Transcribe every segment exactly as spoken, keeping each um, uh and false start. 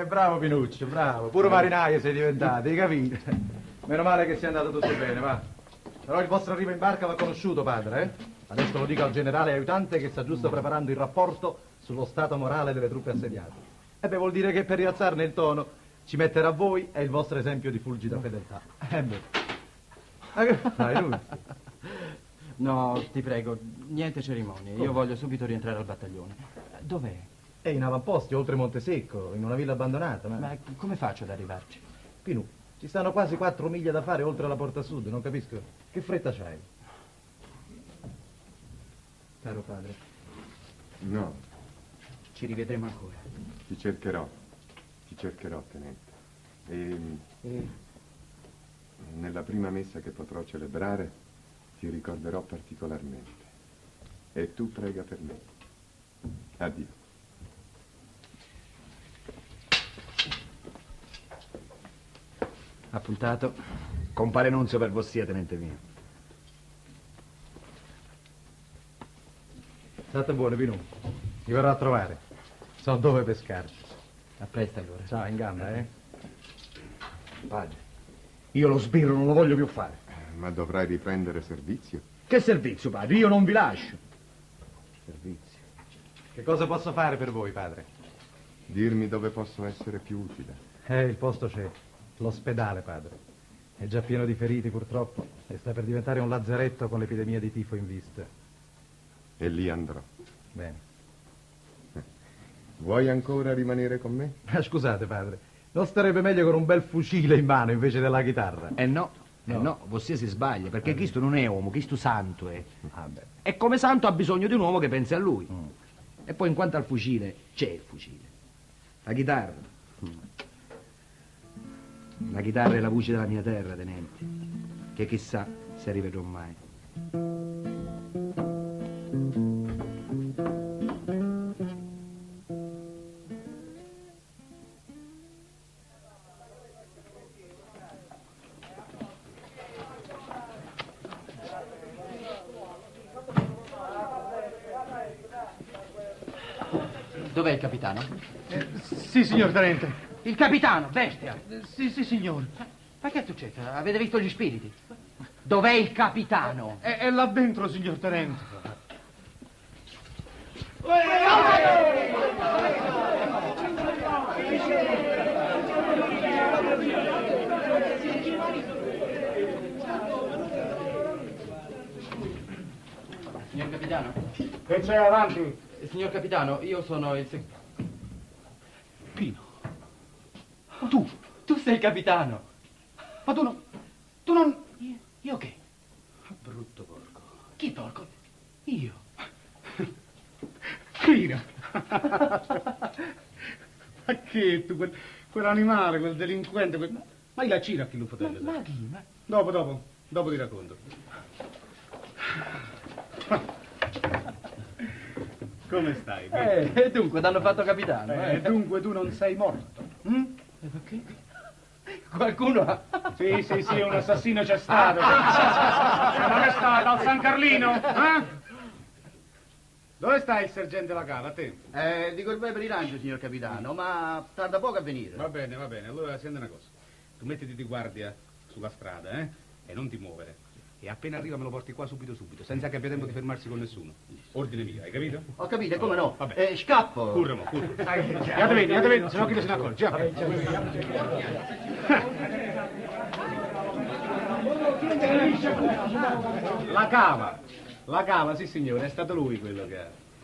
bravo Pinuccio, bravo. Pure marinaio sei diventato, hai capito? Meno male che sia andato tutto bene, va. Però il vostro arrivo in barca va conosciuto, padre, eh? Adesso lo dico al generale aiutante che sta giusto preparando il rapporto sullo stato morale delle truppe assediate. E beh, vuol dire che per rialzarne il tono ci metterà voi e il vostro esempio di fulgida fedeltà. Eh beh. Ma che fai, lui? No, ti prego, niente cerimonie. Io voglio subito rientrare al battaglione. Dov'è? È in avamposti, oltre Montesecco, in una villa abbandonata. Ma, ma come faccio ad arrivarci? Pinù, ci stanno quasi quattro miglia da fare oltre la porta sud, non capisco. Che fretta c'hai? Caro padre. No. Ci rivedremo ancora. Ti cercherò. Ti cercherò, tenente. E... e... nella prima messa che potrò celebrare ti ricorderò particolarmente. E tu prega per me. Addio. Appuntato. Compare Nunzio per vostia, tenente mio. State buoni, Pinù. Mi verrò a trovare. So dove pescarci. A presto allora. Ciao, in gamba, eh? Padre, io lo sbirro non lo voglio più fare. Ma dovrai riprendere servizio. Che servizio, padre? Io non vi lascio. Servizio. Che cosa posso fare per voi, padre? Dirmi dove posso essere più utile. Eh, il posto c'è. L'ospedale, padre. È già pieno di feriti, purtroppo, e sta per diventare un lazzaretto con l'epidemia di tifo in vista. E lì andrò. Bene. Vuoi ancora rimanere con me? Ma scusate, padre, non starebbe meglio con un bel fucile in mano invece della chitarra? Eh no, no, eh no, vostia si sbaglia, perché eh. Cristo non è uomo, Cristo santo è. Ah, beh. E come santo ha bisogno di un uomo che pensi a lui. Mm. E poi in quanto al fucile, c'è il fucile. La chitarra. Mm. La chitarra è la voce della mia terra, tenente, che chissà se rivedrò mai. Dov'è il capitano? Eh, sì, signor tenente. Il capitano, bestia! Eh, sì, sì, signor. Ma che succede? Avete visto gli spiriti? Dov'è il capitano? È, è là dentro, signor tenente. Signor capitano? Che c'è avanti? Signor capitano, io sono il sec... Pino. Tu, tu sei il capitano. Ma tu non... Tu non... Io, io che? Brutto porco. Chi porco? Io. Pino. Ma che tu, quel, quell'animale, quel delinquente, quel... Ma la cira a chi lo potrebbe Ma, ma chi? Ma... Dopo, dopo, dopo ti racconto. Come stai? Eh, e dunque, t'hanno fatto capitano. Eh, Eh. dunque tu non sei morto. Hm? E perché? Qualcuno ha... Sì, sì, sì, un assassino c'è stato. Non è stato al San Carlino? Eh? Dove sta il sergente Lacava, a te? Eh, dico il bel per il rancio, signor capitano, ma tarda poco a venire. Va bene, va bene. Allora senti una cosa. Tu mettiti di guardia sulla strada, eh? E non ti muovere. E appena arriva me lo porti qua subito subito, senza che abbia tempo di fermarsi con nessuno. Ordine mio, hai capito? Ho capito, come no? Vabbè. Eh, scappo. Curramo, curramo. Andiate bene, andiate bene, se no chi non se ne accorge. La cava. La cava, sì signore, è stato lui quello che ha.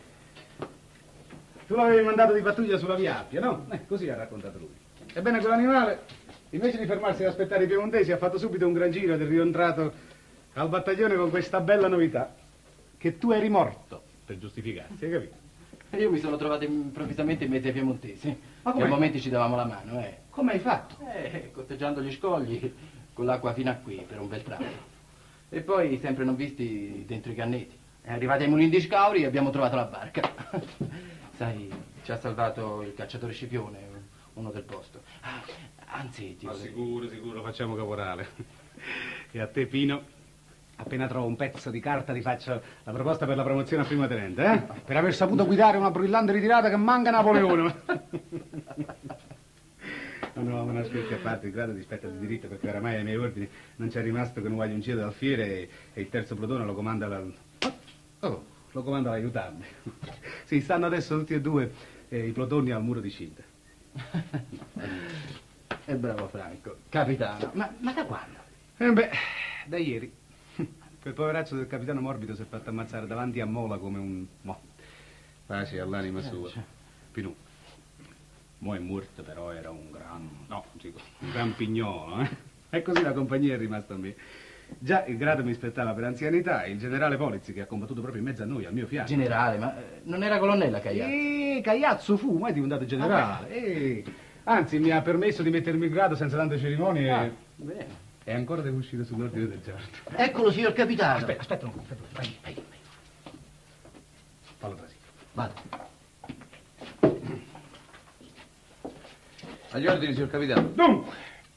Tu l'avevi mandato di pattuglia sulla via Appia, no? Eh, così ha raccontato lui. Ebbene, quell'animale, invece di fermarsi ad aspettare i piemontesi, ha fatto subito un gran giro ed è rientrato al battaglione con questa bella novità, che tu eri morto, per giustificarsi, hai capito? Io mi sono trovato improvvisamente in mezzo ai piemontesi. Ma che a momenti ci davamo la mano, eh. Come hai fatto? Eh, costeggiando gli scogli, con l'acqua fino a qui, per un bel tratto. E poi, sempre non visti, dentro i cannetti. È arrivati ai mulini di Scauri e abbiamo trovato la barca. Sai, ci ha salvato il cacciatore Scipione, uno del posto. Ah, anzi, ti Ma volevo... sicuro, sicuro, facciamo caporale. E a te, Pino, appena trovo un pezzo di carta ti faccio la proposta per la promozione a primo tenente, eh? Per aver saputo guidare una brillante ritirata che manca Napoleone. No, no, una scherzi a parte, il grado di spetta di diritto, perché oramai ai miei ordini non c'è rimasto che un guaglioncino d'alfiere e, e il terzo plotone lo comanda la... Oh, lo comanda l'aiutante. Sì, stanno adesso tutti e due eh, i plotoni al muro di cinta. E bravo Franco, capitano. Ma, ma da quando? Eh beh, da ieri. Quel poveraccio del capitano Morbido si è fatto ammazzare davanti a Mola come un... Mo. Pace all'anima sua. Pinù. Mo' è morto, però era un gran... No, dico, un gran pignolo, eh? E così la compagnia è rimasta a me. Già il grado mi spettava per anzianità e il generale Polizzi, che ha combattuto proprio in mezzo a noi, al mio fianco. Generale, ma eh, non era colonnella Cagliazzo? Eh, Cagliazzo fu, ma è diventato generale. Eh, anzi, mi ha permesso di mettermi il grado senza tante cerimonie. Ah, bene. E ancora devo uscire sull'ordine del giorno. Eccolo, signor capitano. Aspetta, aspetta un po', aspetta. Vai, vai, vai. Fallo trasì. Vado. Agli ordini, signor capitano. Dunque,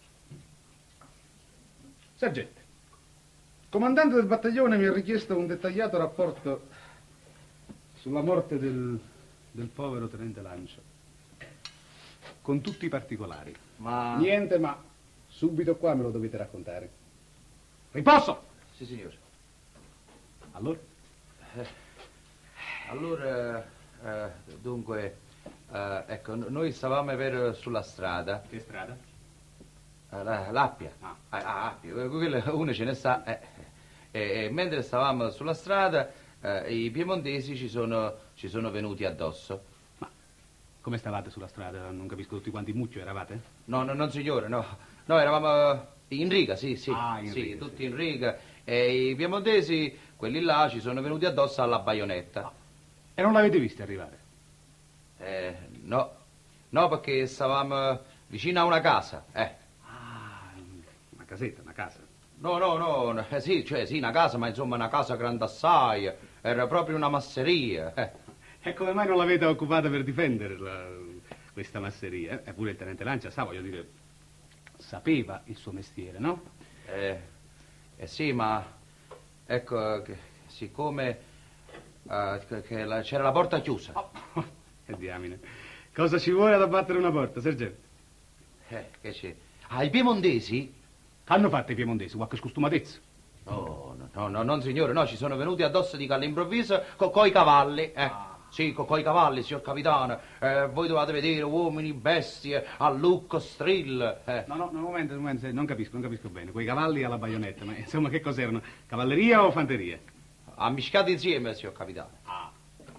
sergente, il comandante del battaglione mi ha richiesto un dettagliato rapporto sulla morte del, del povero tenente Lancia, con tutti i particolari. Ma... Niente ma, subito qua me lo dovete raccontare. Riposo! Sì, signore. Allora? Eh, allora, eh, dunque... Uh, ecco, noi stavamo per sulla strada. Che strada? Uh, la, l'Appia. Ah. Ah, Appia. Quella uno ce ne sa. Eh. E, e mentre stavamo sulla strada, uh, i piemontesi ci sono, ci sono venuti addosso. Ma come stavate sulla strada? Non capisco, tutti quanti mucchio eravate? No, no, non signore, no. No, eravamo in riga, sì, sì. Ah, in sì, riga, tutti sì. in riga. E i piemontesi, quelli là, ci sono venuti addosso alla baionetta. Ah. E non l'avete visti arrivare? Eh, no. No, perché stavamo vicino a una casa, eh. Ah, una casetta, una casa. No, no, no, no, eh, sì, cioè sì, una casa, ma insomma una casa grande assai, era proprio una masseria. Eh. E come mai non l'avete occupata per difendere la, questa masseria? Eh? Eppure il tenente Lancia sa, voglio dire, sapeva il suo mestiere, no? Eh, eh sì, ma ecco, che, siccome eh, che- che la- c'era la porta chiusa, Oh, e diamine. Cosa ci vuole ad abbattere una porta, sergente? eh, che c'è? Ah, i piemontesi? Che hanno fatto i piemontesi? Qualche scostumatezza? No, no, no, no, non signore, no, ci sono venuti addosso di all'improvviso co, coi cavalli, eh. Ah. Sì, co, coi cavalli, signor capitano. Eh, voi dovete vedere uomini, bestie, a lucco, strill. Eh. No, no, un momento, un momento, non capisco, non capisco bene. Quei cavalli alla baionetta, ma insomma che cos'erano? Cavalleria o fanteria? Ammischiati insieme, signor capitano. Ah.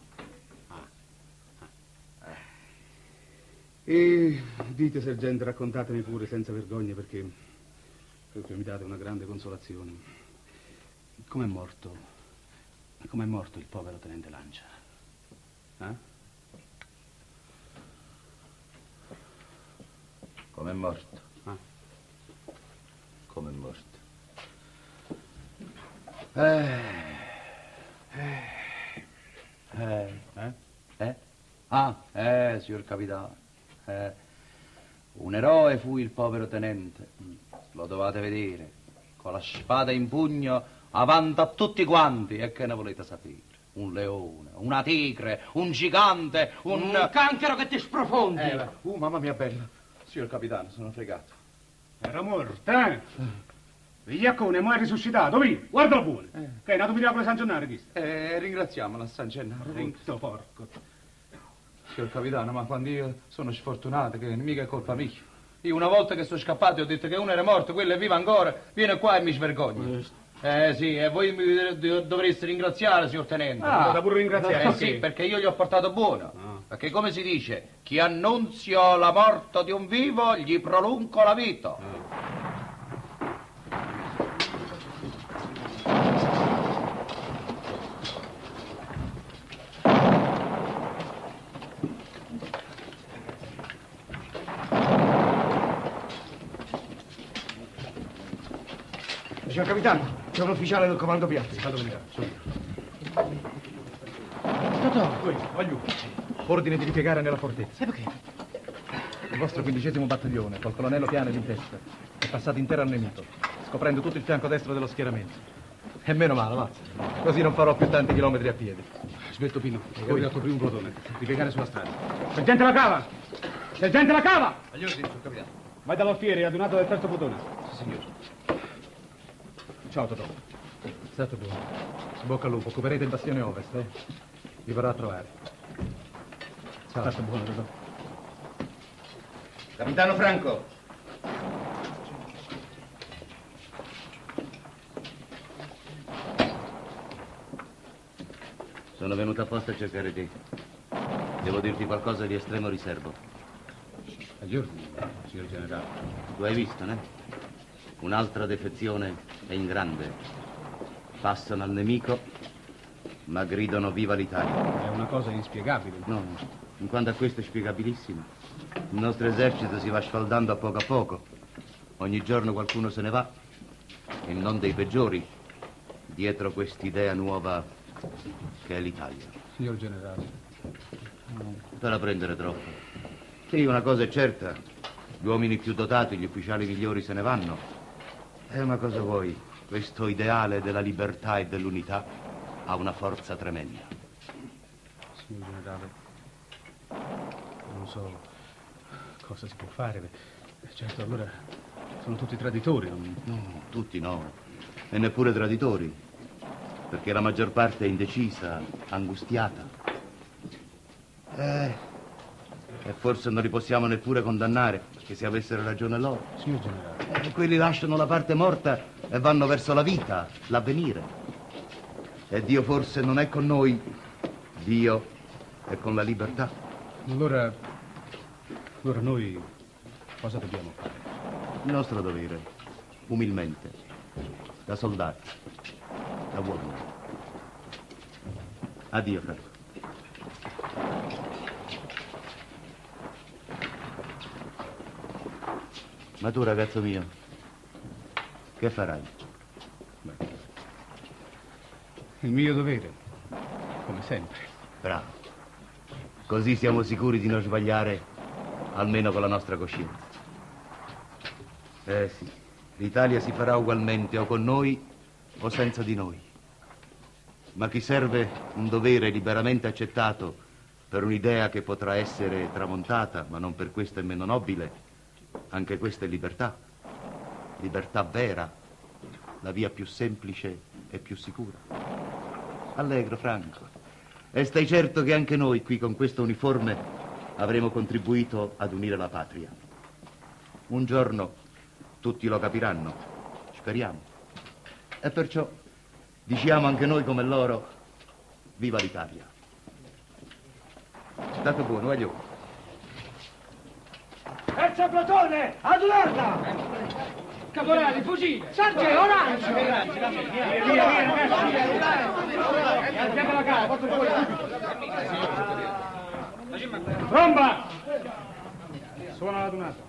E dite, sergente, raccontatemi pure senza vergogna perché proprio mi date una grande consolazione. Com'è morto? Com'è morto il povero tenente Lancia? Eh? Com'è morto? Ah. Com'è morto? Eh. Eh. Eh. Eh? Eh? Ah, eh, signor capitano. Eh. Un eroe fu il povero tenente. Lo dovete vedere. Con la spada in pugno, avanti a tutti quanti. E che ne volete sapere? Un leone, una tigre, un gigante, un... Un canchero che ti sprofondi. Eh, uh, mamma mia bella. Signor capitano, sono fregato. Era morto, eh? Vigliaccone, mo' è risuscitato, vi? Guardalo pure. Eh. Che è nato miracolo San Gennaro, chi sta? Eh, ringraziamo la San Gennaro. Ritto porco. Signor capitano, ma quando io sono sfortunato, che mica è colpa mia. Io una volta che sono scappato e ho detto che uno era morto, quello è vivo ancora, viene qua e mi svergogno. Eh sì, e voi mi dov- dovreste ringraziare, signor tenente. Ah, da pure ringraziare, Eh perché? sì, perché io gli ho portato buono. Ah. Perché come si dice, chi annunzio la morte di un vivo, gli prolungo la vita. Signor capitano, c'è un ufficiale del comando Piazzi. Fatelo venire, subito. Totò, Voglio. Ordine di ripiegare nella fortezza. e perché? Il vostro quindicesimo battaglione, col colonnello Pianes in testa, è passato intero al nemico, scoprendo tutto il fianco destro dello schieramento. E meno male, va. Così non farò più tanti chilometri a piedi. Smetto Pino, voi al primo plotone, ripiegare sulla strada. Sergente la cava! Sergente la cava! Agli ordini, signor capitano. vai dall'alfiere, radunato del terzo plotone. Sì, signore. Ciao, Totò. State buono. In bocca al lupo, occuperete il bastione ovest, eh? Vi verrò a trovare. Ciao. State buono, Totò. Capitano Franco. Sono venuto apposta a cercare te. Devo dirti qualcosa di estremo riservo. Aggiorni, signor generale. Tu hai visto, né? Un'altra defezione è in grande. Passano al nemico, ma gridano viva l'Italia. È una cosa inspiegabile. No, in quanto a questo è spiegabilissimo. Il nostro esercito si va sfaldando a poco a poco. Ogni giorno qualcuno se ne va, e non dei peggiori, dietro quest'idea nuova che è l'Italia. Signor generale. Per la prendere troppo. Sì, una cosa è certa. Gli uomini più dotati, gli ufficiali migliori se ne vanno. E una cosa vuoi, questo ideale della libertà e dell'unità ha una forza tremenda. Signor generale, non so cosa si può fare. Certo, allora sono tutti traditori. Non... No, tutti no. E neppure traditori. Perché la maggior parte è indecisa, angustiata. Eh, e forse non li possiamo neppure condannare, perché se avessero ragione loro. Signor generale. Eh, quelli lasciano la parte morta e vanno verso la vita, l'avvenire. E Dio forse non è con noi, Dio è con la libertà. Allora, allora noi cosa dobbiamo fare? Il nostro dovere, umilmente, da soldati, da uomini. Addio, Franco. Ma tu, ragazzo mio, che farai? Beh, il mio dovere, come sempre. Bravo. Così siamo sicuri di non sbagliare, almeno con la nostra coscienza. Eh sì, l'Italia si farà ugualmente o con noi o senza di noi. Ma chi serve un dovere liberamente accettato per un'idea che potrà essere tramontata, ma non per questo è meno nobile, anche questa è libertà. Libertà vera, la via più semplice e più sicura. Allegro, Franco. E stai certo che anche noi qui con questo uniforme avremo contribuito ad unire la patria. Un giorno tutti lo capiranno, speriamo. E perciò diciamo anche noi come loro, viva l'Italia. State buono, voglio. Terzo plotone, adunarla! Caporale, fucile! Sarge, orange! Via, via, ragazzi! Alziate la cara, porto fuori subito! Tromba! Suona la dunata.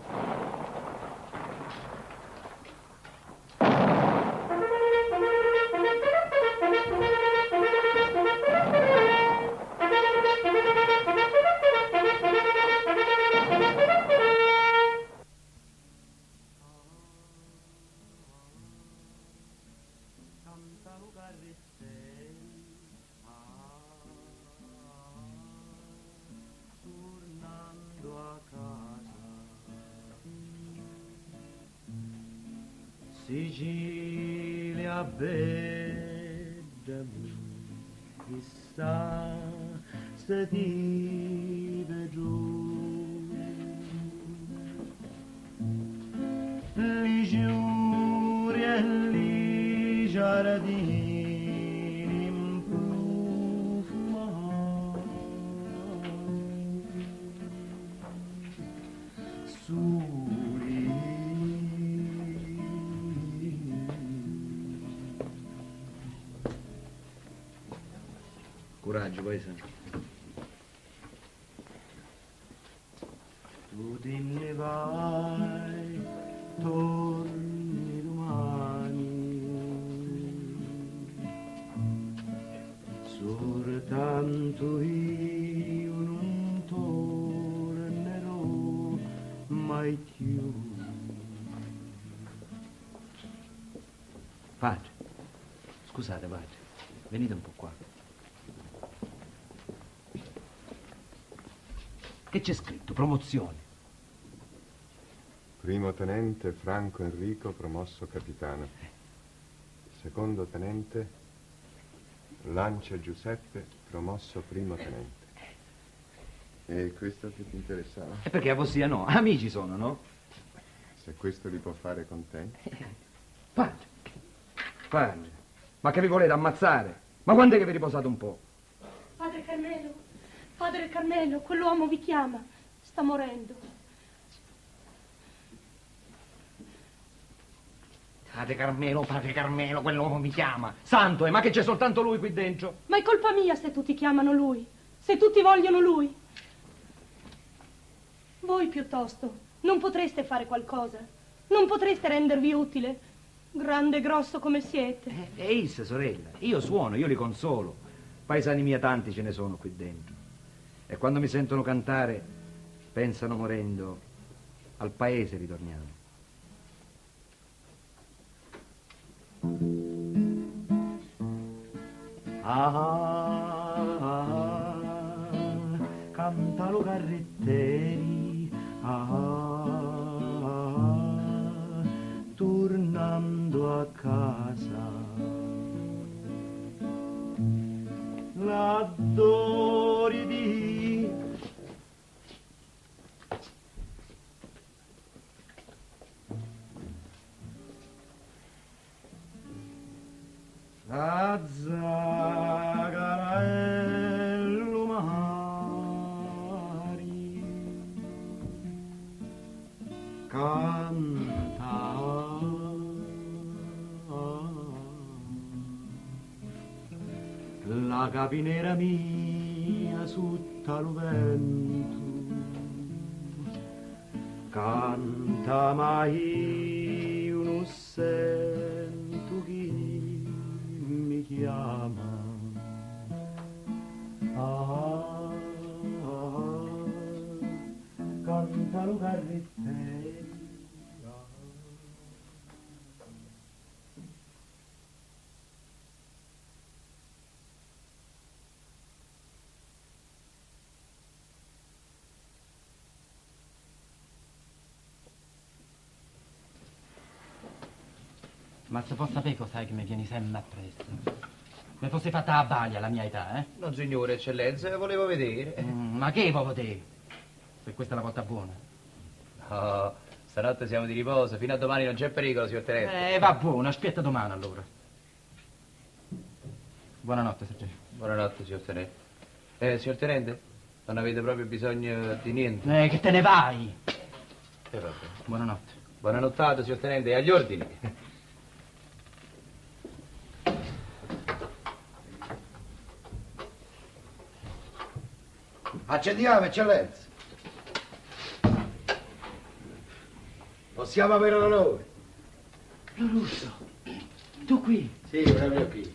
Sicilia bella, chissà se ti vedrò, li giuri e li giardini improfumati, soli. Coraggio, paese. Tu te ne vai, torni domani, soltanto io non tornerò mai più. Padre, scusate, padre, venite un po' qua. Che c'è scritto? Promozione. Primo tenente Franco Enrico, promosso capitano. Secondo tenente Lancia Giuseppe, promosso primo tenente. E questo che ti interessava? E perché a Ossia no? Amici sono, no? Se questo li può fare contenti. Padre, padre, ma che vi volete ammazzare? Ma quando è che vi riposate un po'? Padre Carmelo, padre Carmelo, quell'uomo vi chiama, sta morendo. Padre Carmelo, padre Carmelo, quell'uomo mi chiama. Santo, eh, ma che c'è soltanto lui qui dentro? Ma è colpa mia se tutti chiamano lui, se tutti vogliono lui. Voi piuttosto non potreste fare qualcosa, non potreste rendervi utile, grande e grosso come siete. E eh, issa, sorella, io suono, io li consolo. Paesani miei tanti ce ne sono qui dentro. E quando mi sentono cantare, pensano morendo, al paese ritorniamo. Ah, ah, cantalo carretteri, ah, ah, tornando a casa, la dori di la zagarello mari canta la capinera mia sotto al vento canta mai uno sento chi mi chiama ah, ah, cantalo carretteri Ma se posso sapere cos'è che mi vieni sempre appresso? Mi fosse fatta a baglia alla mia età, eh? Non signore, eccellenza, volevo vedere. Mm, ma che vuoi vedere? Se questa è la volta buona. Oh, stanotte siamo di riposo, fino a domani non c'è pericolo, signor tenente. Eh, va buono, aspetta domani allora. Buonanotte, Sergio. Buonanotte, signor tenente. Eh, signor tenente, non avete proprio bisogno di niente? Eh, che te ne vai? Eh, vabbè. Buonanotte. Buonanotte, signor tenente, e agli ordini. Accendiamo, eccellenza. Possiamo avere l'onore. Lo Russo, tu qui? Sì, proprio qui.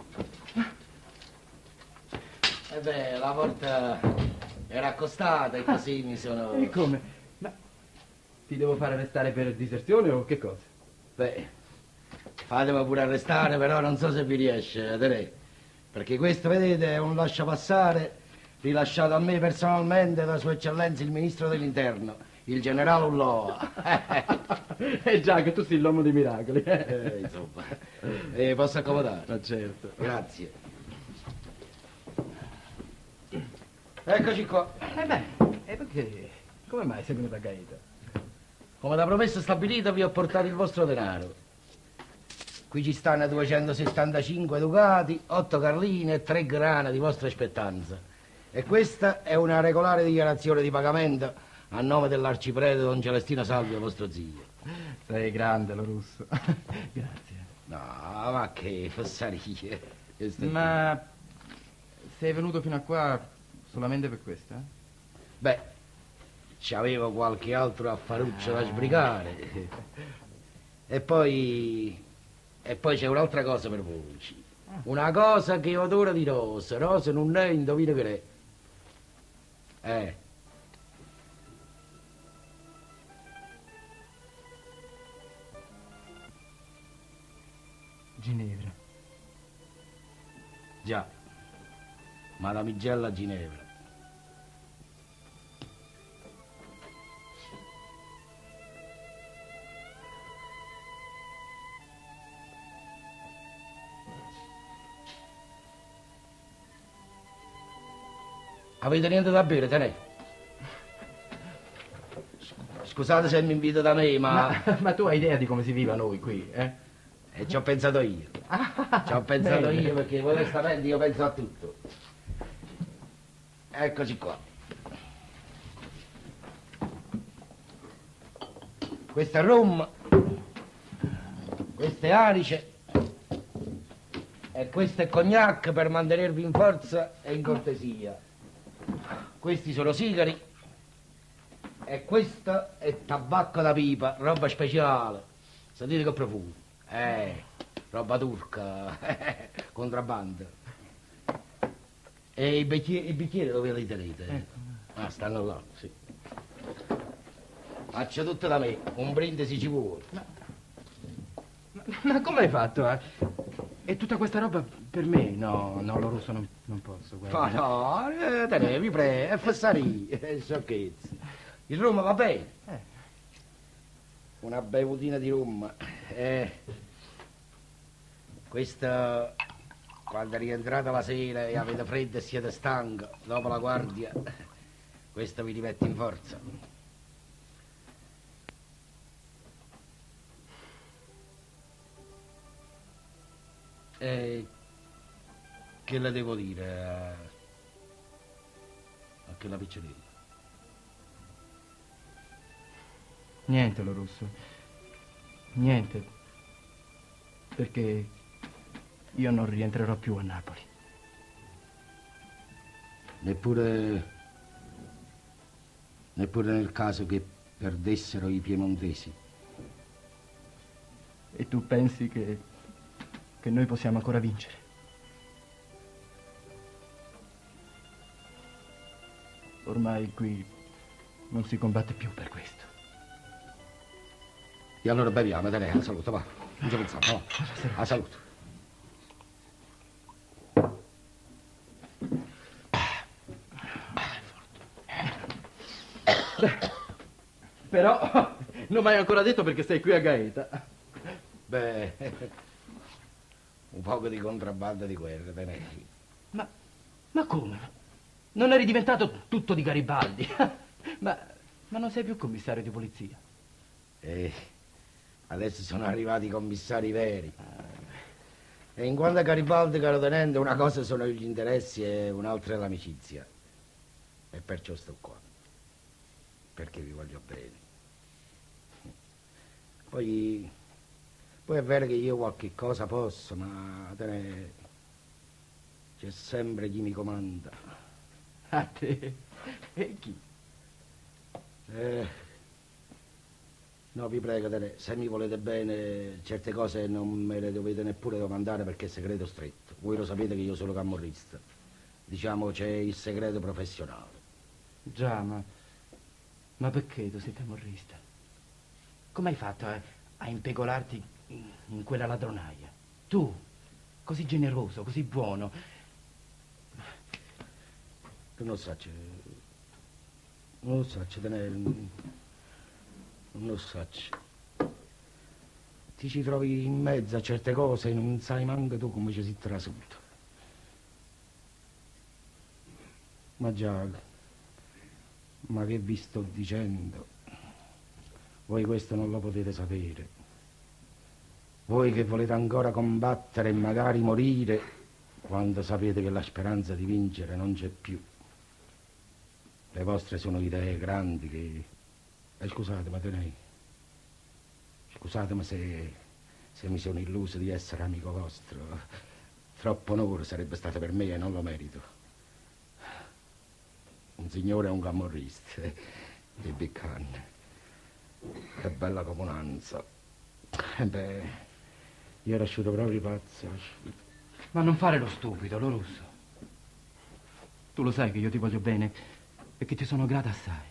Eh beh, la porta era accostata e così mi sono... E come? Ma ti devo fare arrestare per diserzione o che cosa? Beh, fatemi pure arrestare, però non so se vi riesce a tenere. Perché questo, vedete, è un lasciapassare rilasciato a me personalmente da Sua Eccellenza il Ministro dell'Interno, il generale Ulloa. Eh già, che tu sei l'uomo dei miracoli. Eh, insomma, eh, posso accomodare? Ma certo. Grazie. Eccoci qua. Eh beh, e perché? Come mai sei venuto a Gaeta? Come da promessa stabilita vi ho portato il vostro denaro. Qui ci stanno duecentosettantacinque ducati, otto carline e tre grana di vostra spettanza. E questa è una regolare dichiarazione di pagamento a nome dell'arciprete Don Celestino Salvio, vostro zio. Sei grande, lo Russo. Grazie. No, ma che fossarie. Ma sei venuto fino a qua solamente per questa? Beh, c'avevo qualche altro affaruccio da sbrigare. E poi... E poi c'è un'altra cosa per voi. Una cosa che odora di rosa. Rosa non è, indovina che è. Eh. Ginevra. Già. Ma la migella Ginevra. Avete niente da bere, te ne? Scusate se mi invito da me, ma... ma... Ma tu hai idea di come si vive a noi qui, eh? E ci ho pensato io. Ci ho pensato io perché onestamente io penso a tutto. Eccoci qua. Questo è rum, questo è anice e questo è cognac per mantenervi in forza e in cortesia. Questi sono sigari e questo è tabacco da pipa, roba speciale. Sentite che profumo. Eh, roba turca, contrabbando. E i bicchieri, i bicchieri dove li tenete? Ecco. Ah, stanno là, sì. Faccia tutto da me, un brindisi ci vuole. Ma, ma, ma come hai fatto? Eh? E tutta questa roba per me? No, no, lo russo non, non posso. Guarda. Ma no, eh, te ne, vi prego, è fessari, eh, sciocchezze. Il rum va bene. Eh. Una bevutina di rum. Eh, questa, quando rientrate la sera e avete freddo e siete stanco, dopo la guardia, questo vi rimette in forza. E che le devo dire a, a quella piccerina? Niente, lo russo. Niente. Perché io non rientrerò più a Napoli. Neppure... neppure nel caso che perdessero i piemontesi. E tu pensi che... che noi possiamo ancora vincere? Ormai qui non si combatte più per questo. E allora beviamo, te ne, a saluto, va. Non ci pensiamo, va. A saluto. Però non mi hai ancora detto perché sei qui a Gaeta. Beh, un poco di contrabbando di guerra, te ne. Ma, ma come? Non eri diventato tutto di Garibaldi? ma, ma non sei più commissario di polizia? Eh, adesso sono arrivati i commissari veri. E in quanto a Garibaldi, caro tenente, una cosa sono gli interessi e un'altra è l'amicizia. E perciò sto qua. Perché vi voglio bene. Poi, poi è vero che io qualche cosa posso, ma te ne... c'è sempre chi mi comanda. A te? E chi? Eh, no, vi prego, te ne, se mi volete bene, certe cose non me le dovete neppure domandare perché è segreto stretto. Voi lo sapete che io sono camorrista. Diciamo, c'è il segreto professionale. Già, ma... ma perché tu sei camorrista? Come hai fatto a, a impegolarti in, in quella ladronaia? Tu, così generoso, così buono. Tu non so, non lo so, te ne... non lo so. Ti ci trovi in mezzo a certe cose e non sai manco tu come ci si trasuto. Ma già, ma che vi sto dicendo? Voi questo non lo potete sapere. Voi che volete ancora combattere e magari morire quando sapete che la speranza di vincere non c'è più. Le vostre sono idee grandi che... Eh, scusate, ma te ne... Scusate, ma se... se mi sono illuso di essere amico vostro, troppo onore sarebbe stato per me e non lo merito. Un signore è un camorrista, e Biccan. Che bella comunanza. E beh, io ero asciutto proprio pazzo. Ma non fare lo stupido, lo russo. Tu lo sai che io ti voglio bene e che ti sono grata assai.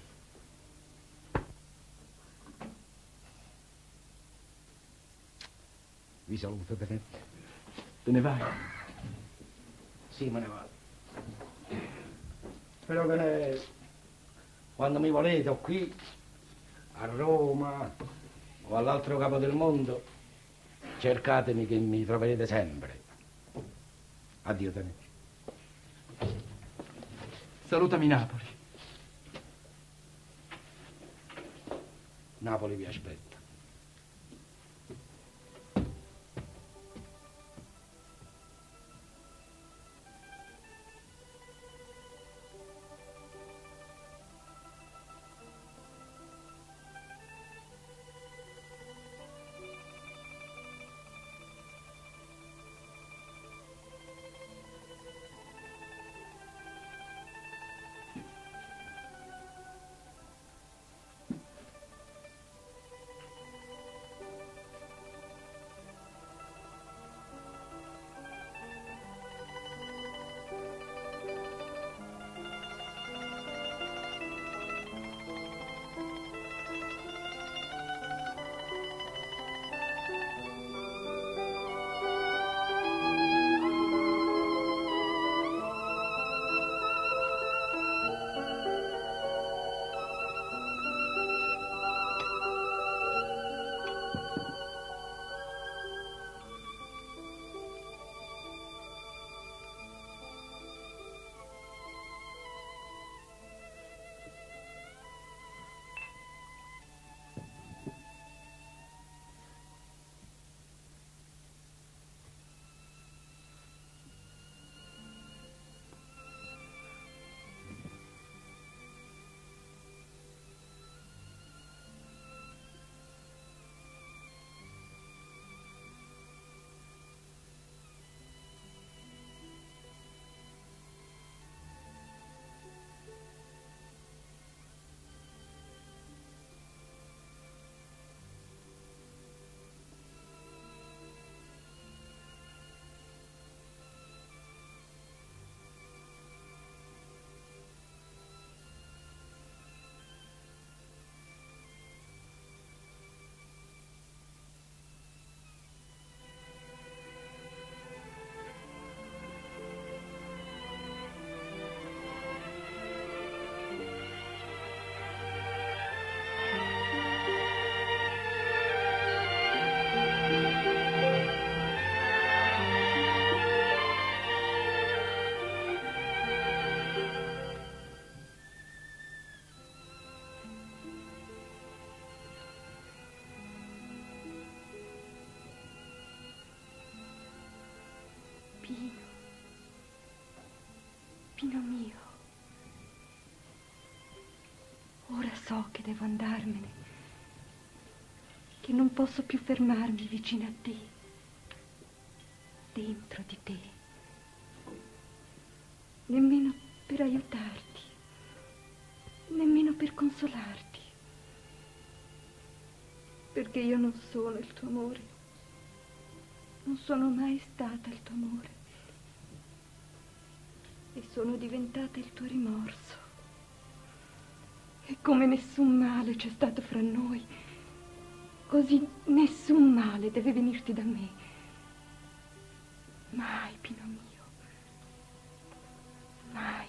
Vi saluto, tenente. Te ne vai? Sì, me ne vado. Spero che ne... quando mi volete o qui, a Roma o all'altro capo del mondo, cercatemi che mi troverete sempre. Addio, tenente. Salutami Napoli. Napoli vi aspetta. Pino, Pino mio, ora so che devo andarmene, che non posso più fermarmi vicino a te, dentro di te, nemmeno per aiutarti, nemmeno per consolarti, perché io non sono il tuo amore, non sono mai stata il tuo amore. E sono diventata il tuo rimorso. E come nessun male c'è stato fra noi, così nessun male deve venirti da me. Mai, Pino mio. Mai.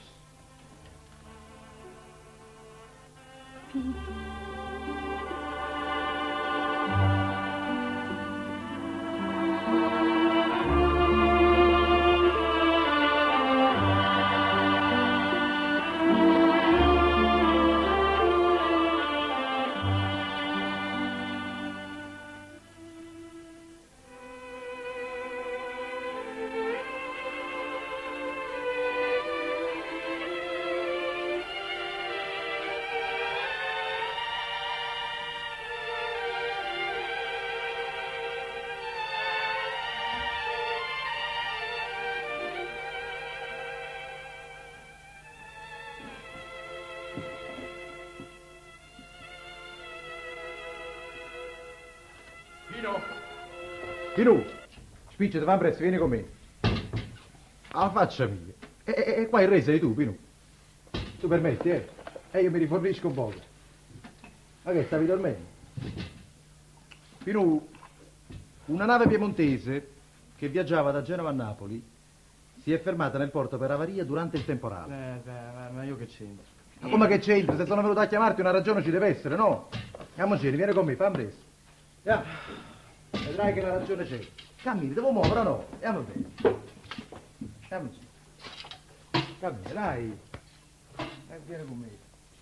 Pino. Pino, spicciati, va presto, vieni con me. Alla faccia mia. E, e, e qua il re sei tu, Pino. Tu permetti, eh? E io mi rifornisco un po'. Ma che stavi dormendo? Pino, una nave piemontese che viaggiava da Genova a Napoli si è fermata nel porto per avaria durante il temporale. Eh, beh, ma io che c'entro? Ma come che c'entri? Se sono venuto a chiamarti una ragione ci deve essere, no? Andiamoci, vieni con me, fammi presto. Andiamo. Vedrai che la ragione c'è. Cammini, devo muovere o no? Andiamo bene. Andiamoci. Cammini, dai. Eh, vieni con me.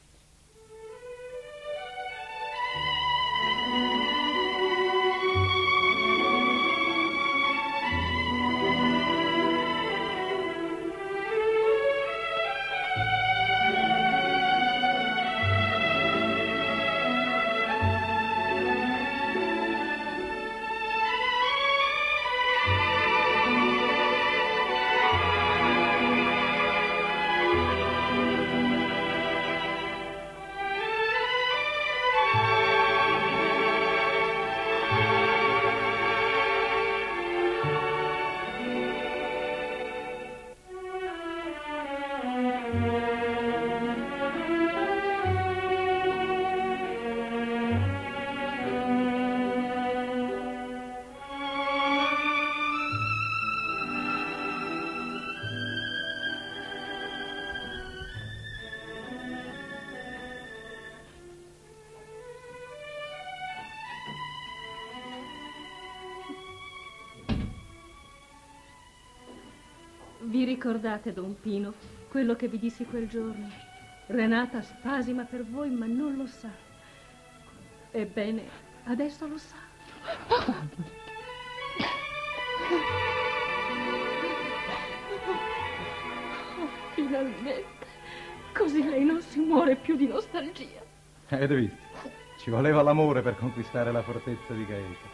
Vi ricordate, Don Pino, quello che vi dissi quel giorno? Renata spasima per voi, ma non lo sa. Ebbene, adesso lo sa. Oh, finalmente. Così lei non si muore più di nostalgia. Avete visto? Ci voleva l'amore per conquistare la fortezza di Gaeta.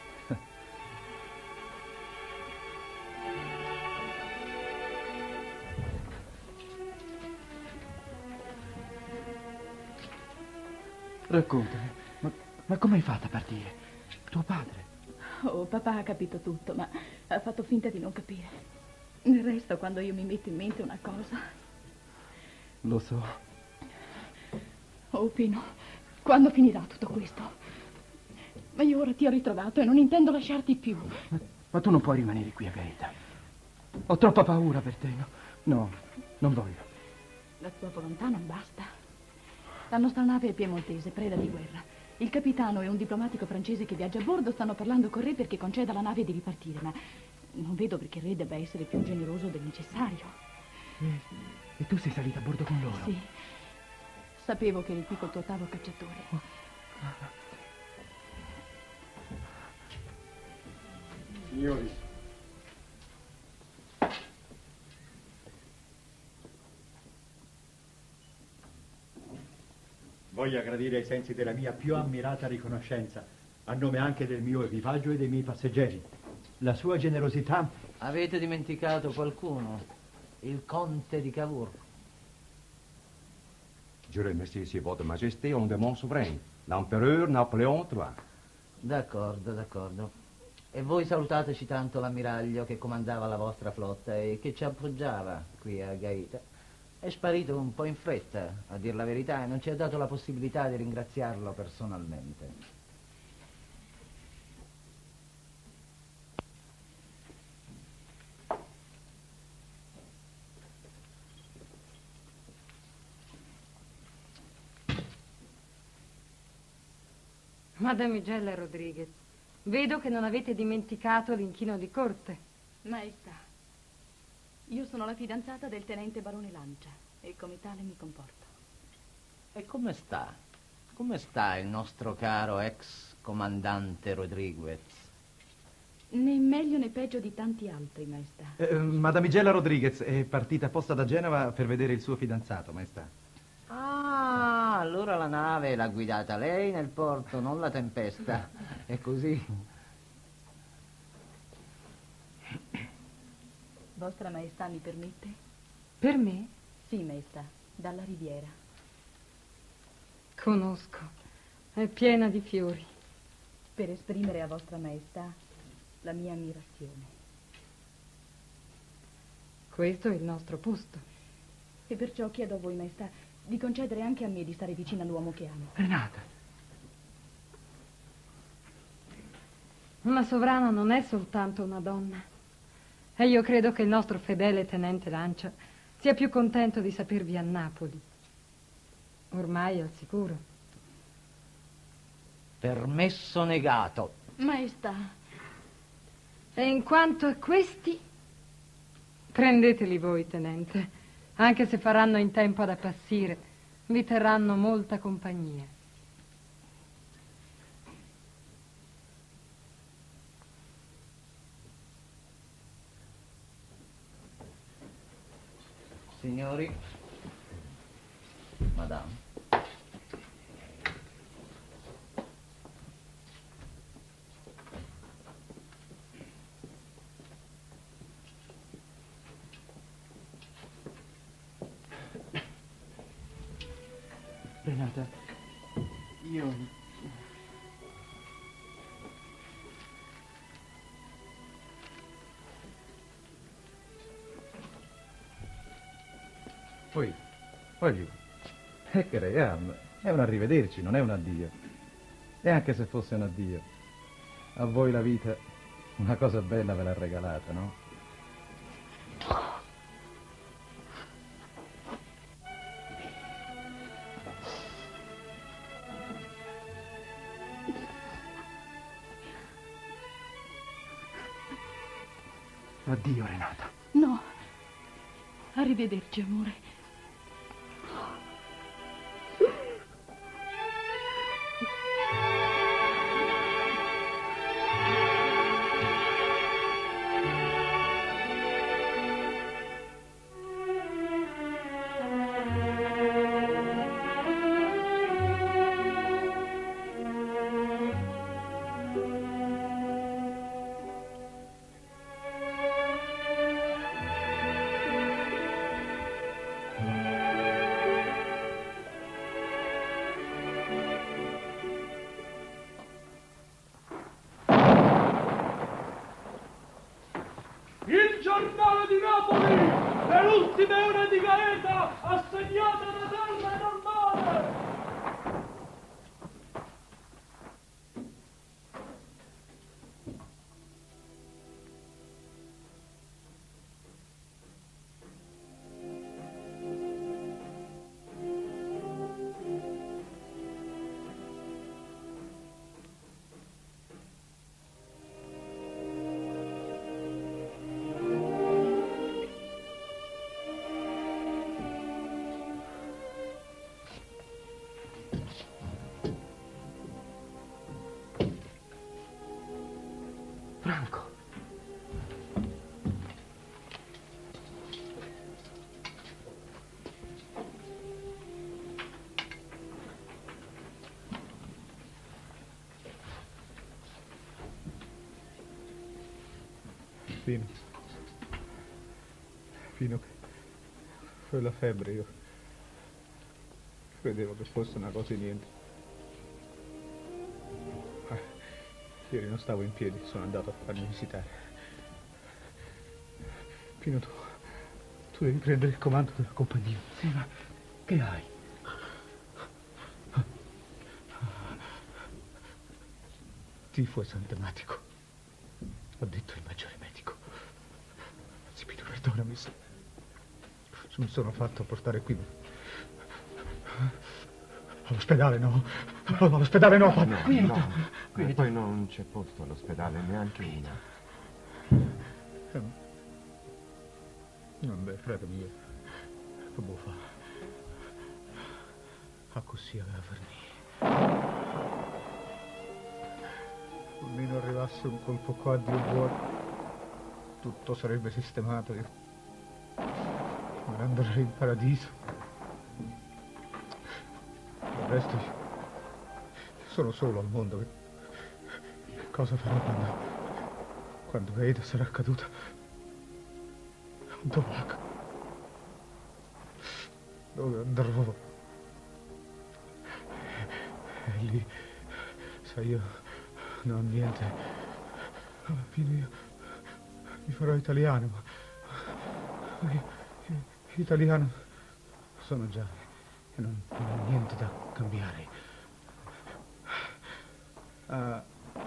Raccontami, ma, ma come hai fatto a partire? Tuo padre? Oh, papà ha capito tutto, ma ha fatto finta di non capire. Del resto, quando io mi metto in mente una cosa... Lo so. Oh, Pino, quando finirà tutto questo? Ma io ora ti ho ritrovato e non intendo lasciarti più. Ma, ma tu non puoi rimanere qui a Gaeta. Ho troppa paura per te, no? No, non voglio. La tua volontà non basta. La nostra nave è piemontese, preda di guerra. Il capitano e un diplomatico francese che viaggia a bordo stanno parlando con il re perché conceda la nave di ripartire, ma non vedo perché il re debba essere più generoso del necessario. E, e tu sei salita a bordo con loro? Sì. Sapevo che eri qui col tuo ottavo cacciatore. Oh. Signori. Voglio gradire ai sensi della mia più ammirata riconoscenza, a nome anche del mio equipaggio e dei miei passeggeri. La sua generosità... Avete dimenticato qualcuno? Il conte di Cavour. Je remercie Votre Majesté au nom de mon souverain, l'empereur Napoléon trois. D'accordo, d'accordo. E voi salutateci tanto l'ammiraglio che comandava la vostra flotta e che ci appoggiava qui a Gaeta. È sparito un po' in fretta, a dir la verità, e non ci ha dato la possibilità di ringraziarlo personalmente. Madamigella Rodriguez, vedo che non avete dimenticato l'inchino di corte. Maestà, io sono la fidanzata del tenente barone Lancia e come tale mi comporto. E come sta? Come sta il nostro caro ex comandante Rodriguez? Né meglio né peggio di tanti altri, maestà. Eh, Madamigella Rodriguez è partita apposta da Genova per vedere il suo fidanzato, maestà. Ah, allora la nave l'ha guidata lei nel porto, non la tempesta. È così. Vostra Maestà mi permette? Per me? Sì, Maestà, dalla Riviera. Conosco, è piena di fiori. Per esprimere a Vostra Maestà la mia ammirazione. Questo è il nostro posto. E perciò chiedo a voi, Maestà, di concedere anche a me di stare vicino all'uomo che amo. Renata. Una sovrana non è soltanto una donna. E io credo che il nostro fedele tenente Lancia sia più contento di sapervi a Napoli. Ormai è al sicuro. Permesso negato. Maestà. E in quanto a questi, prendeteli voi, tenente, anche se faranno in tempo ad appassire, vi terranno molta compagnia. Signori, madame. Renata, io... Poi, voglio, è che Ream è un arrivederci, non è un addio. E anche se fosse un addio, a voi la vita una cosa bella ve l'ha regalata, no? Addio, Renata. No. Arrivederci, amore. Il giornale di Napoli! Le ultime ore di Gaeta assegnate da terra normale! Franco. Fino. Fino che quella febbre io credevo che fosse una cosa di niente. Ieri non stavo in piedi, sono andato a farmi visitare. Pino, tu, tu devi prendere il comando della compagnia. Sì, ma che hai? Tifo esantematico, ha detto il maggiore medico. Anzi, Pino, perdonami se mi sono fatto portare qui. All'ospedale no, all'ospedale no. No, Qui no, qui e poi non c'è posto all'ospedale, neanche una. Eh, non beh, frate mio, che vuoi fare? A così aveva fornito. Almeno arrivasse un colpo qua di un buono, tutto sarebbe sistemato. Io me ne andrei in paradiso. Del resto io sono solo al mondo. Che cosa farò quando, quando Gaeta sarà caduta? Un tovaco. Dove andrò? E lì, sai, io non ho niente. Alla fine io mi farò italiano, ma io, io, italiano sono già. E non, non ho niente da cambiare. Ah,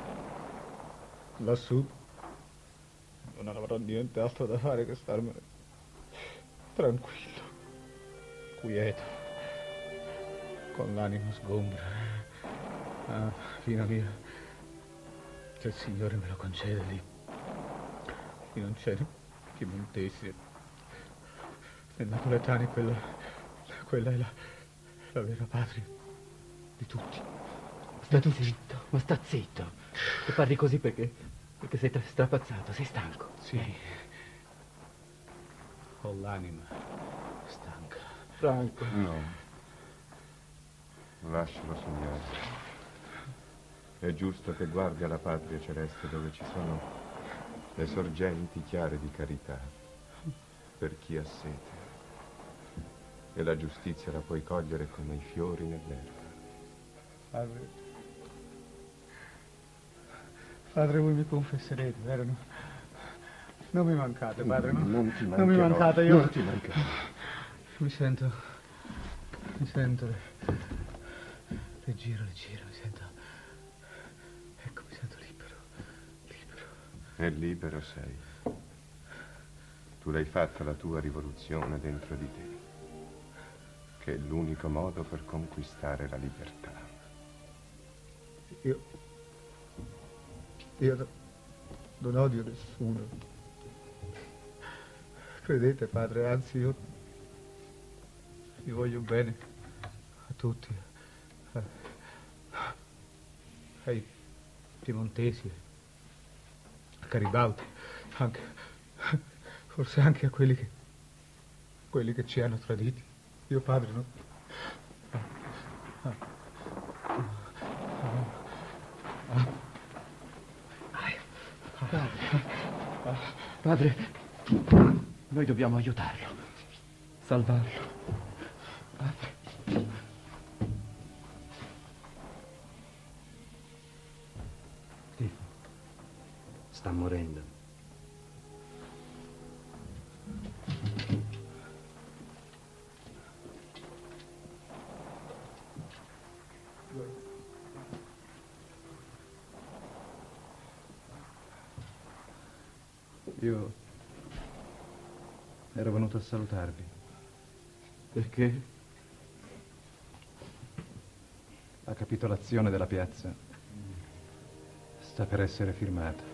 lassù non avrò niente altro da fare che starmene tranquillo, quieto, con l'anima sgombra. Ah, fino mia, se il Signore me lo concede lì, io non c'è Piemontesi e napoletani, quella, quella è la, La vera patria di tutti. Sta zitto, ma sta zitto. E parli così perché, perché sei tra- strapazzato, sei stanco. Sì. Ho l'anima stanca. Franco. No. Lascialo sognare. È giusto che guardi alla patria celeste dove ci sono le sorgenti chiare di carità per chi ha sete. E la giustizia la puoi cogliere come i fiori nell'erba. Padre, padre, voi mi confesserete, vero? No? Non mi mancate, padre, no? Non ti Non mi mancherò, mancate, io... non ti mancherò. Mi sento... Mi sento... Le, le giro, le giro, mi sento... Ecco, mi sento libero, libero. E libero sei. Tu l'hai fatta la tua rivoluzione dentro di te, che è l'unico modo per conquistare la libertà. Io... Io no- non odio nessuno. Credete, padre, anzi io... Vi voglio bene a tutti. Eh, Ai piemontesi, a Garibaldi, anche... Forse anche a quelli che... quelli che ci hanno traditi. Io, padre, no? Ah. Padre, noi dobbiamo aiutarlo, salvarlo. Padre. Schifo. Sta morendo. Io ero venuto a salutarvi. Perché? La capitolazione della piazza sta per essere firmata.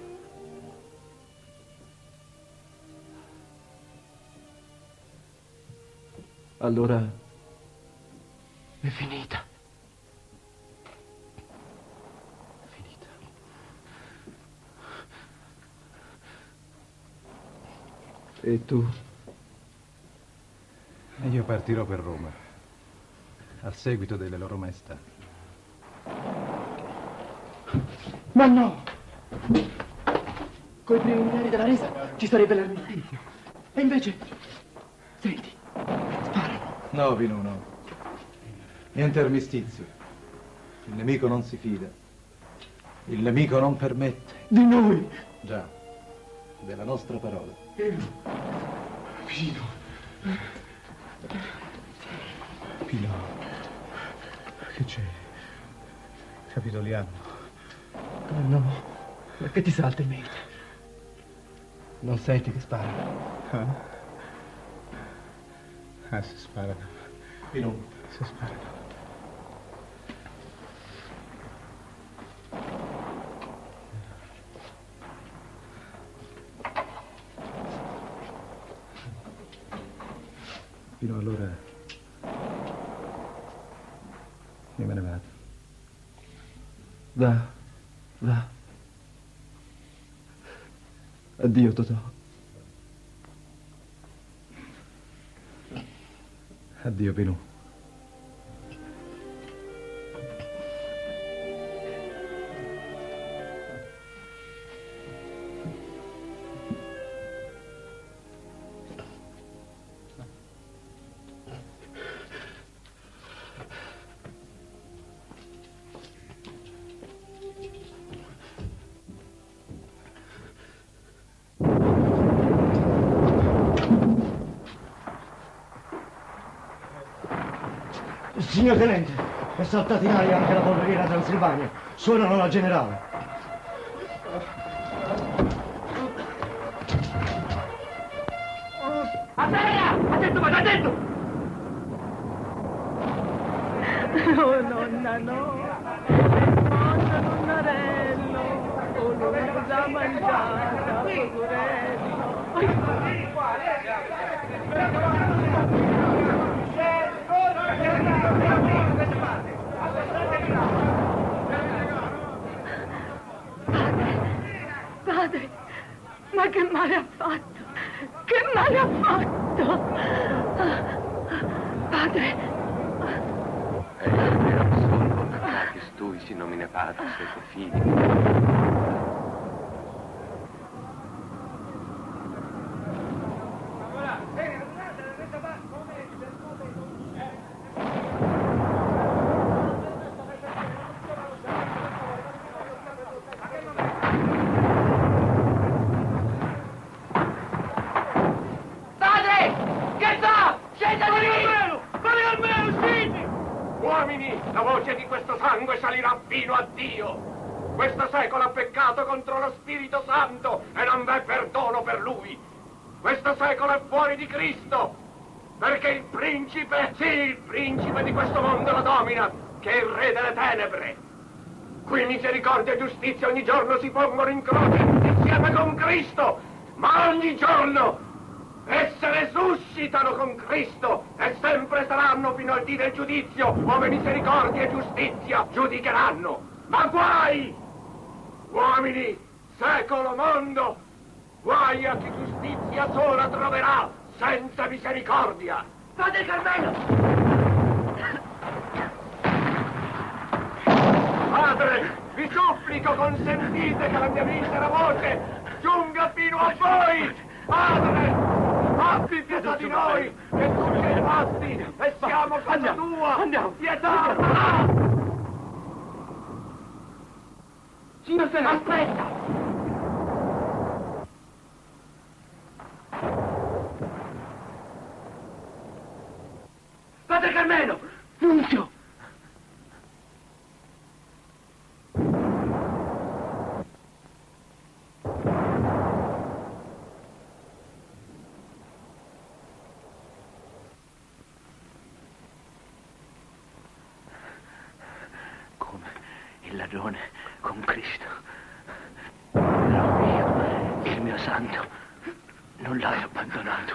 Allora è finita. Finita. E tu? E io partirò per Roma, a seguito delle loro maestà. Ma no! Coi preliminari della resa ci sarebbe l'armistizio. E invece... Senti, sparano. No, Pino, no. Niente armistizio. Il nemico non si fida. Il nemico non permette. Di noi! Già, della nostra parola. Pino. Pino. Che c'è? Capitoliamo. Oh no, perché ti salta in mente? Non senti che sparano? Ah? Ah, si sparano. Pino. Si sparano. Pino, allora... Io me ne vado. Va, va. Addio, Totò. Addio, Pino. Signor Tenente, è saltata in aria anche la polveriera Transilvania. Suonano la generale. A terra! Attento, vada, attento! Oh nonna no, nonna nonnarello, oh non già mangiata, poverello. Ma che male ha fatto? Che male ha fatto? Padre. È vero solo che stui si nomina padre, siete figli. La voce di questo sangue salirà fino a Dio. Questo secolo ha peccato contro lo Spirito Santo e non v'è perdono per lui. Questo secolo è fuori di Cristo, perché il principe, sì, il principe di questo mondo lo domina, che è il re delle tenebre. Qui misericordia e giustizia ogni giorno si pongono in croce insieme con Cristo, ma ogni giorno esse resuscitano con Cristo e sempre saranno fino al dì del giudizio, ove misericordia e giustizia giudicheranno. Ma guai, uomini, secolo, mondo, guai a chi giustizia sola troverà senza misericordia. Padre Carmelo! Padre, vi supplico, consentite che la mia misera voce giunga fino a voi. Padre! Abbi pietà di noi, che tu ci hai fatti e siamo casa tua! Andiamo! Pietà! Signor Tenente! Aspetta! Padre Carmelo! Nunzio! Il ladrone con Cristo. Però io, il mio santo, non l'hai abbandonato.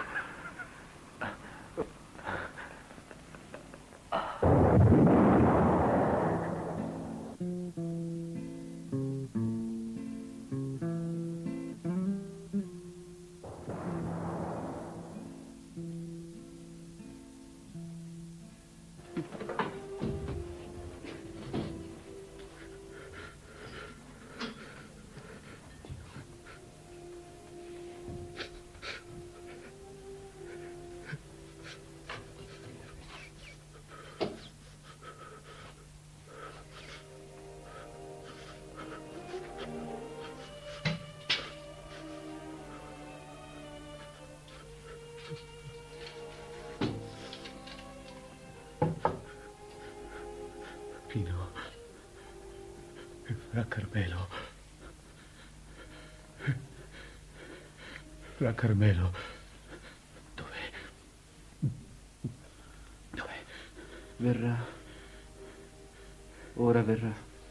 Pino, Fra Carmelo, Fra Carmelo, dov'è? Dov'è? Verrà. Ora verrà.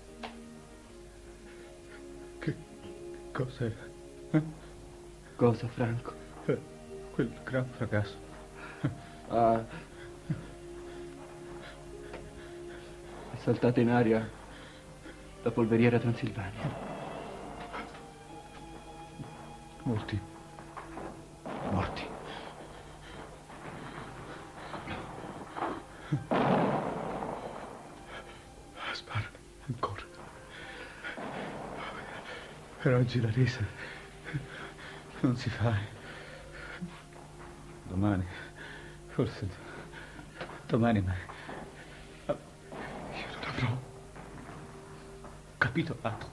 Che cos'è? Eh? Cosa, Franco? Eh, quel gran fracasso. Ah. È saltata in aria la polveriera Transilvania. Molti morti. Spara ancora. Per oggi la resa non si fa. Domani, forse domani, ma io non avrò capitolato.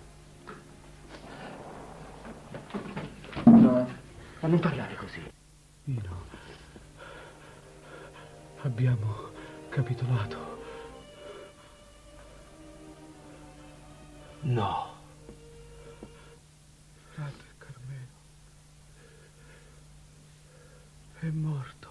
No, ma non parlare così. Nino, abbiamo capitolato. No. Frate Carmelo è morto.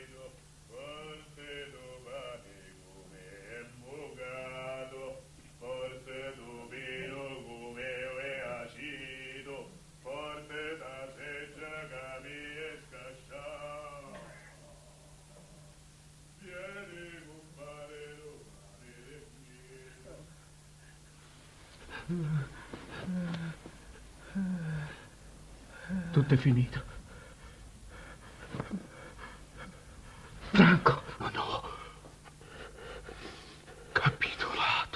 Forse domani come è bucato, Tutto è finito. Franco. Oh no. Capitolato.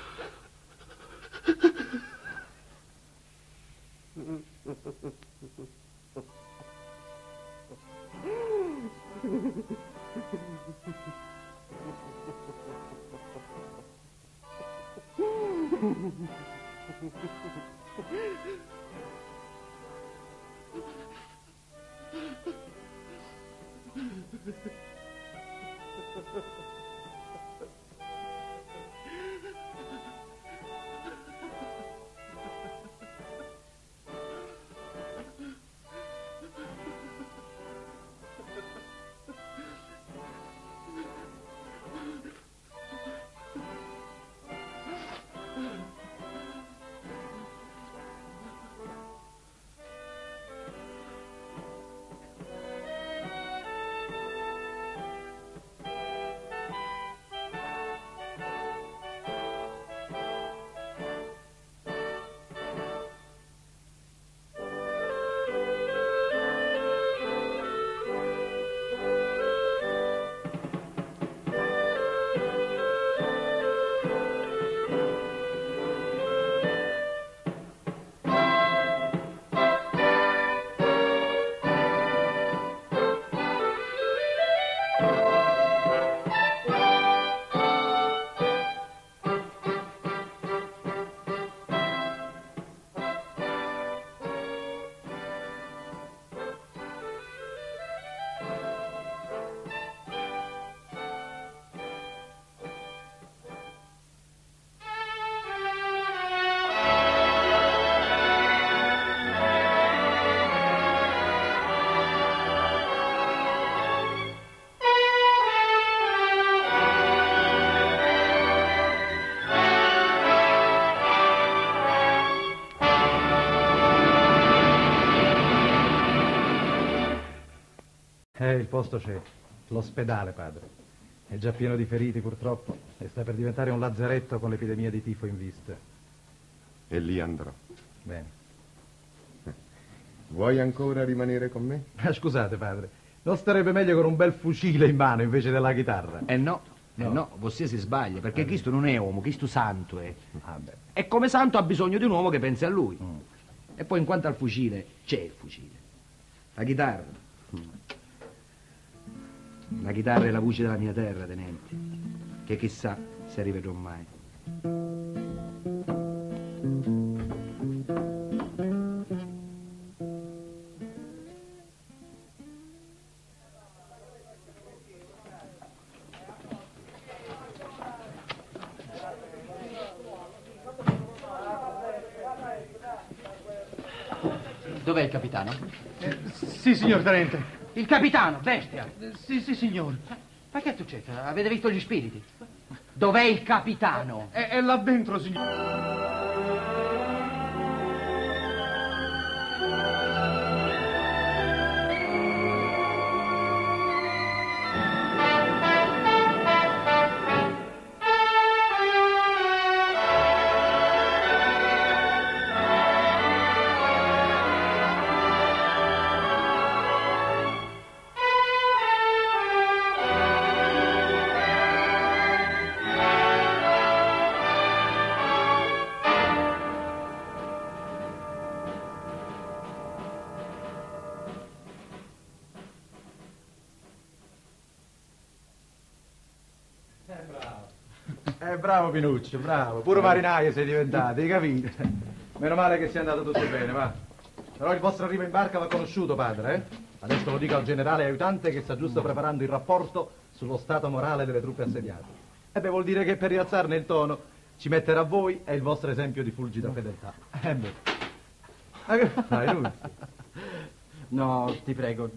Eh, il posto c'è. L'ospedale, padre. È già pieno di feriti, purtroppo, e sta per diventare un lazzaretto con l'epidemia di tifo in vista. E lì andrò. Bene. Vuoi ancora rimanere con me? Ah, scusate, padre. Non starebbe meglio con un bel fucile in mano invece della chitarra? Eh no, No. eh no, vostè si sbaglia, perché Eh. Cristo non è uomo, Cristo santo è. Ah, beh. E come santo ha bisogno di un uomo che pensi a lui. E poi in quanto al fucile, c'è il fucile. La chitarra. La chitarra è la voce della mia terra, tenente, che chissà se rivedrò mai. Dov'è il capitano? Eh, sì, signor tenente. Il capitano, bestia! Eh, sì, sì, signor. Ma che è successo? Avete visto gli spiriti? Dov'è il capitano? È, è là dentro, signor. Eh, bravo Pinuccio, bravo. Pure marinaio sei diventato, hai capito? Meno male che sia andato tutto bene, va. Però il vostro arrivo in barca va conosciuto, padre, eh? Adesso lo dico al generale aiutante che sta giusto preparando il rapporto sullo stato morale delle truppe assediate. E beh, vuol dire che per rialzarne il tono ci metterà voi e il vostro esempio di fulgida fedeltà. Eh beh. Ma che fai, lui? No, ti prego.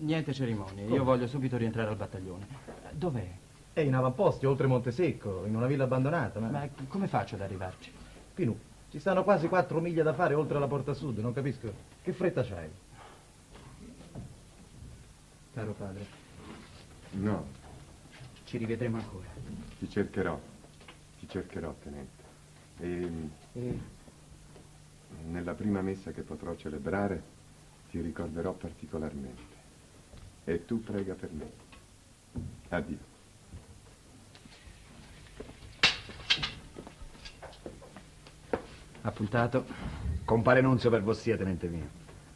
Niente cerimonie, io Come? voglio subito rientrare al battaglione. Dov'è? È in avamposti, oltre Montesecco, in una villa abbandonata. Ma, ma come faccio ad arrivarci? Pinù, ci stanno quasi quattro miglia da fare oltre la porta sud, non capisco. Che fretta c'hai? Caro padre. No. Ci rivedremo ancora. Ti cercherò. Ti cercherò, tenente. E... E... nella prima messa che potrò celebrare ti ricorderò particolarmente. E tu prega per me. Addio. Appuntato. Compare Nunzio per vostia, tenente mio.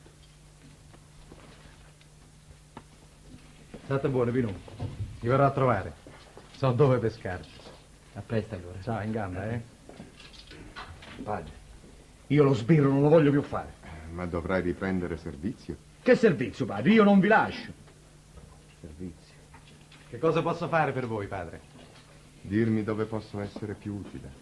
State buone, Pinù. Mi verrò a trovare. So dove pescarci. A presto allora. Ciao, in gamba, eh? Padre, io lo sbirro non lo voglio più fare. Ma dovrai riprendere servizio. Che servizio, padre? Io non vi lascio. Servizio. Che cosa posso fare per voi, padre? Dirmi dove posso essere più utile.